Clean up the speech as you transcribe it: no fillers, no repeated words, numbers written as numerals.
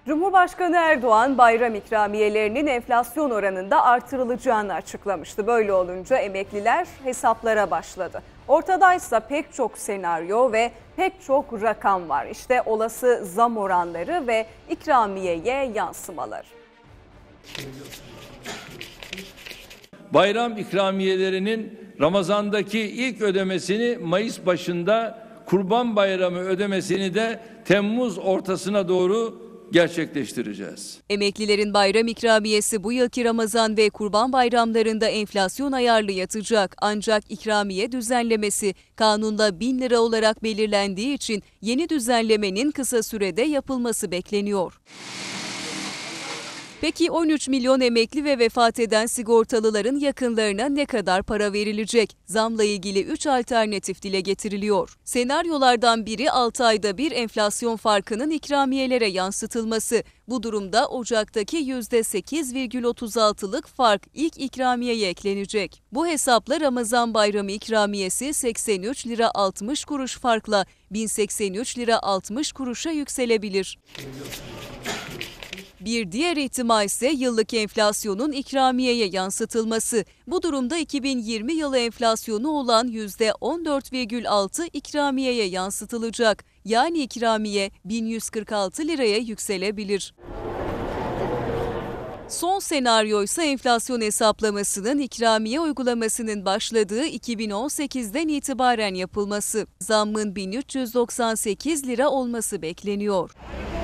Cumhurbaşkanı Erdoğan bayram ikramiyelerinin enflasyon oranında artırılacağını açıklamıştı. Böyle olunca emekliler hesaplara başladı. Ortadaysa pek çok senaryo ve pek çok rakam var. İşte olası zam oranları ve ikramiyeye yansımaları. Bayram ikramiyelerinin Ramazan'daki ilk ödemesini Mayıs başında, Kurban Bayramı ödemesini de Temmuz ortasına doğru gerçekleştireceğiz. Emeklilerin bayram ikramiyesi bu yılki Ramazan ve Kurban bayramlarında enflasyon ayarlı yatacak. Ancak ikramiye düzenlemesi kanunda 1000 lira olarak belirlendiği için yeni düzenlemenin kısa sürede yapılması bekleniyor. Peki 13 milyon emekli ve vefat eden sigortalıların yakınlarına ne kadar para verilecek? Zamla ilgili 3 alternatif dile getiriliyor. Senaryolardan biri 6 ayda bir enflasyon farkının ikramiyelere yansıtılması. Bu durumda Ocak'taki %8,36'lık fark ilk ikramiyeye eklenecek. Bu hesapla Ramazan bayramı ikramiyesi 83 lira 60 kuruş farkla 1083 lira 60 kuruşa yükselebilir. Bir diğer ihtimal ise yıllık enflasyonun ikramiyeye yansıtılması. Bu durumda 2020 yılı enflasyonu olan %14,6 ikramiyeye yansıtılacak. Yani ikramiye 1146 liraya yükselebilir. Son senaryo ise enflasyon hesaplamasının ikramiye uygulamasının başladığı 2018'den itibaren yapılması. Zammın 1398 lira olması bekleniyor.